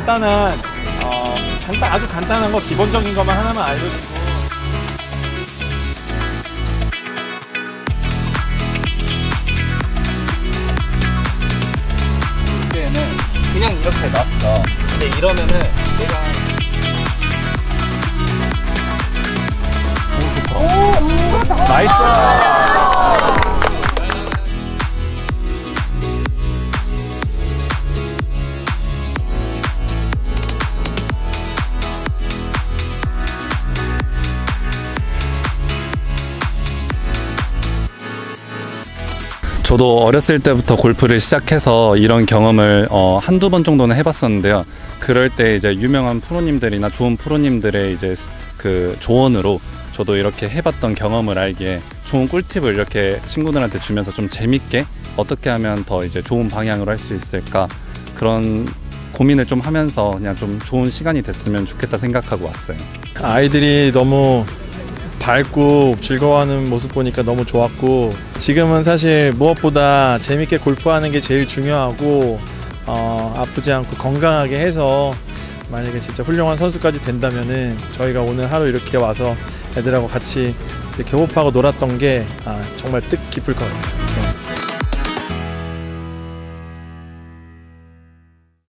간단한 아주 간단한 거 기본적인 것만 하나만 알려주고. 이때는 그냥 이렇게 놨어. 근데 이러면은 얘가 나이스! 저도 어렸을 때부터 골프를 시작해서 이런 경험을 한두 번 정도는 해봤었는데요. 그럴 때 이제 유명한 프로님들이나 좋은 프로님들의 이제 그 조언으로 저도 이렇게 해봤던 경험을 알기에 좋은 꿀팁을 이렇게 친구들한테 주면서 좀 재밌게 어떻게 하면 더 이제 좋은 방향으로 할 수 있을까, 그런 고민을 좀 하면서 그냥 좀 좋은 시간이 됐으면 좋겠다 생각하고 왔어요. 아이들이 너무 밝고 즐거워하는 모습 보니까 너무 좋았고, 지금은 사실 무엇보다 재밌게 골프하는 게 제일 중요하고, 아프지 않고 건강하게 해서 만약에 진짜 훌륭한 선수까지 된다면은 저희가 오늘 하루 이렇게 와서 애들하고 같이 이렇게 호흡하고 놀았던 게 정말 뜻깊을 것 같아요.